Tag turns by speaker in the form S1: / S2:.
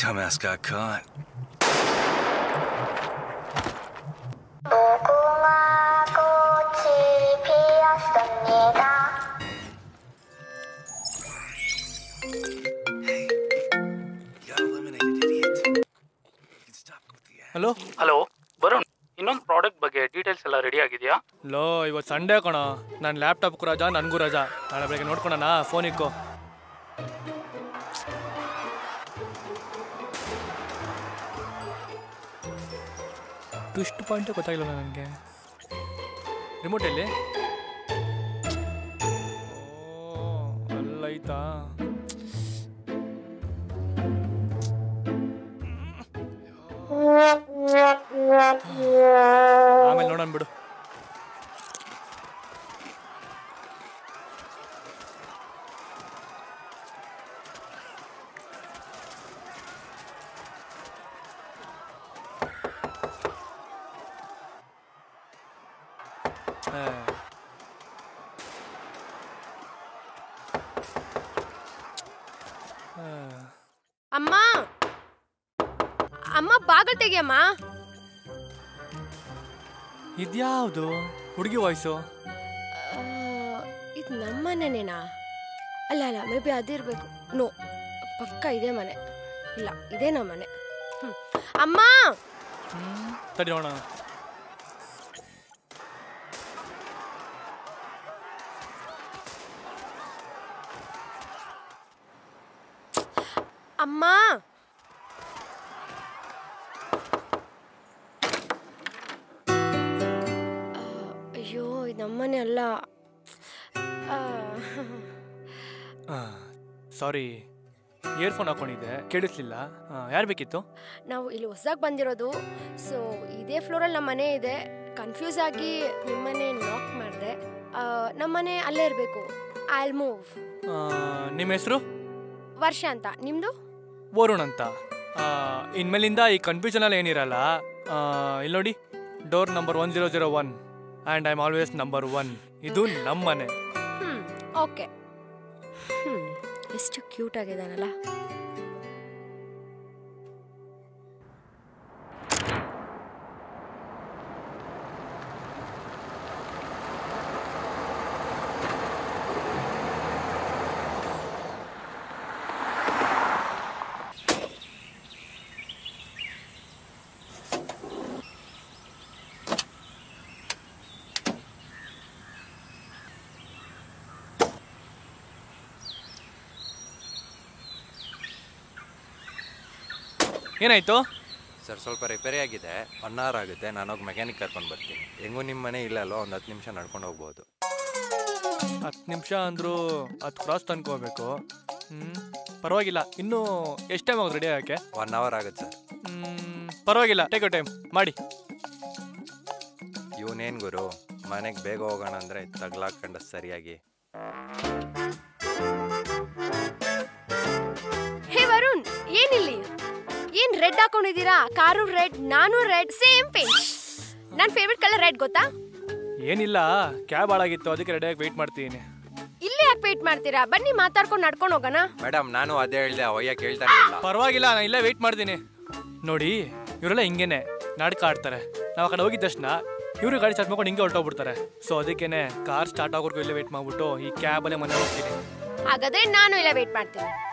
S1: Dumbass got caught.
S2: Hello
S3: hello Varun, ಇನ್ನೊಂದು product ಬಗ್ಗೆ details ಎಲ್ಲ ರೆಡಿ ಆಗಿದೆಯಾ?
S2: ಲೋ, ಇವತ್ತು ಸಂಡೇ ಕಣ. ನನ್ನ ಲ್ಯಾಪ್ಟಾಪ್ಗೂ ರಜಾ, ನನಗೂ ರಜಾ. ನಾಳೆ ಬೆಳಗ್ಗೆ ನೋಡ್ಕೊಳೋಣ. ಫೋನ್ ಇಕ್ಕೋ. ಟ್ವಿಸ್ಟ್ ಪಾಯಿಂಟೇ ಗೊತ್ತಾಗಿಲ್ಲ ನನಗೆ. ರಿಮೋಟ್ ಎಲ್ಲಿ? ಅಲ್ಲೈತಾ? ಆಮೇಲೆ ನೋಡೋಣ ಬಿಡು.
S4: ಅಮ್ಮ ಅಮ್ಮ ಬಾಗಲ್ ತೆಗಿಯಮ್ಮ.
S2: ಇದ್ಯಾವುದು ಹುಡುಗಿ ವಾಯ್ಸು?
S4: ಇದು ನಮ್ಮನೆನೇನಾ? ಅಲ್ಲ ಅಲ್ಲ, ಮೇ ಬಿ ಅದಿರ್ಬೇಕು. ನೋ, ಪಕ್ಕ ಇದೇ ಮನೆ. ಇಲ್ಲ, ಇದೇ ನಮ್ಮನೆ. ಅಮ್ಮ
S2: ತಡಿ ನೋಡೋಣ.
S4: ಅಮ್ಮ ಅಯ್ಯೋ, ಇದು ನಮ್ಮನೆ ಅಲ್ಲ.
S2: ಸಾರಿ, ಇಯರ್ಫೋನ್ ಹಾಕೊಂಡಿದ್ದೆ, ಕೇಳಿಸ್ಲಿಲ್ಲ. ಯಾರು ಬೇಕಿತ್ತು?
S4: ನಾವು ಇಲ್ಲಿ ಹೊಸದಾಗಿ ಬಂದಿರೋದು. ಸೊ ಇದೇ ಫ್ಲೋರಲ್ಲಿ ನಮ್ಮ ಮನೆ ಇದೆ. ಕನ್ಫ್ಯೂಸ್ ಆಗಿ ನಿಮ್ಮನೆ ನಾಕ್ ಮಾಡಿದೆ. ನಮ್ಮನೆ ಅಲ್ಲೇ ಇರಬೇಕು. I will move.
S2: ನಿಮ್ಮ ಹೆಸರು?
S4: ವರ್ಷ ಅಂತ. ನಿಮ್ಮದು?
S2: ವರುಣ್ ಅಂತ. ಇನ್ಮೇಲಿಂದ ಈ ಕನ್ಫ್ಯೂಷನಲ್ಲಿ ಏನಿರಲ್ಲ. ಇಲ್ಲಿ ನೋಡಿ, door number 1001 and I am always number 1. ಇದು ನಮ್ಮ ಮನೆ.
S4: ಓಕೆ. ಎಷ್ಟು ಕ್ಯೂಟ್ ಆಗಿದಾನಲ್ಲ.
S2: ಏನಾಯ್ತು
S5: ಸರ್? ಸ್ವಲ್ಪ ರಿಪೇರಿ ಆಗಿದೆ, 1 ಅವರ್ ಆಗುತ್ತೆ. ನಾನೋಗಿ ಮೆಕ್ಯಾನಿಕ್ ಕರ್ಕೊಂಡು ಬರ್ತೀನಿ. ಹೆಂಗೂ ನಿಮ್ಮ ಮನೆ ಇಲ್ಲಲ್ಲೋ, ಒಂದು 10 ನಿಮಿಷ ನಡ್ಕೊಂಡು ಹೋಗ್ಬೋದು.
S2: 10 ನಿಮಿಷ ಅಂದರೂ 10 ಕ್ರಾಸ್ ತನ್ಕೋಬೇಕು. ಪರವಾಗಿಲ್ಲ. ಇನ್ನೂ ಎಷ್ಟು ಟೈಮ್ ಆಗೋದು ರೆಡಿ ಆಗೋಕ್ಕೆ?
S5: 1 ಅವರ್ ಆಗುತ್ತೆ ಸರ್.
S2: ಪರವಾಗಿಲ್ಲ, ಟೇಕ್ ಟೈಮ್ ಮಾಡಿ.
S5: ಇವನೇನು ಗುರು, ಮನೆಗೆ ಬೇಗ ಹೋಗೋಣ ಅಂದರೆ ತಗ್ಲಾಕೊಂಡ ಸರಿಯಾಗಿ.
S4: ಹೇ ವರುಣ್, ಏನಿಲ್ಲಿ? ಏನ್ ರೆಡ್ ಹಾಕೊಂಡಿದ್ದೀರಾ? ಕಾರು ರೆಡ್, ನಾನು ರೆಡ್, ಸೇಮ್ ಪೇಂಟ್. ನನ್ನ ಫೇವ್ರೆಟ್ ಕಲರ್ ರೆಡ್, ಗೊತ್ತಾ?
S2: ಏನಿಲ್ಲ, ಕ್ಯಾಬ್ ಹಾಳಾಗಿತ್ತು, ಅದಕ್ಕೆ ರೆಡಿಯಾಗಿ ವೆಯ್ಟ್ ಮಾಡ್ತೀನಿ.
S4: ಇಲ್ಲೇ ಯಾಕೆ ವೆಯ್ಟ್ ಮಾಡ್ತೀರಾ? ಬನ್ನಿ, ಮಾತಾಡ್ಕೊಂಡು ನಡ್ಕೊಂಡು ಹೋಗೋಣ.
S5: ಮೇಡಮ್, ನಾನು ಅದೇ ಹೇಳ್ದೆ, ಅವಯ್ಯ ಕೇಳ್ತಾನೆ ಇಲ್ಲ.
S2: ಪರವಾಗಿಲ್ಲ, ನಾನು ಇಲ್ಲೇ ವೆಯ್ಟ್ ಮಾಡ್ತೀನಿ. ನೋಡಿ, ಇವರೆಲ್ಲ ಹಿಂಗೇನೆ ನಾಟಕ ಆಡ್ತಾರೆ. ನಾವು ಆ ಕಡೆ ಹೋಗಿದ ತಕ್ಷಣ ಇವರು ಗಾಡಿ ಸ್ಟಾರ್ಟ್ ಮಾಡ್ಕೊಂಡು ಹಿಂಗೆ ಹೊರಟೋಗ್ಬಿಡ್ತಾರೆ. ಸೊ ಅದಕ್ಕೇನೆ ಕಾರ್ ಸ್ಟಾರ್ಟ್ ಆಗೋರ್ಗೂ ಇಲ್ಲೇ ವೆಯ್ಟ್ ಮಾಡ್ಬಿಟ್ಟು ಈ ಕ್ಯಾಬಲ್ಲೇ ಮನೆ ಹೋಗ್ತೀನಿ.
S4: ಹಾಗಾದ್ರೆ ನಾನು ಇಲ್ಲೇ ವೆಯ್ಟ್ ಮಾಡ್ತೀನಿ.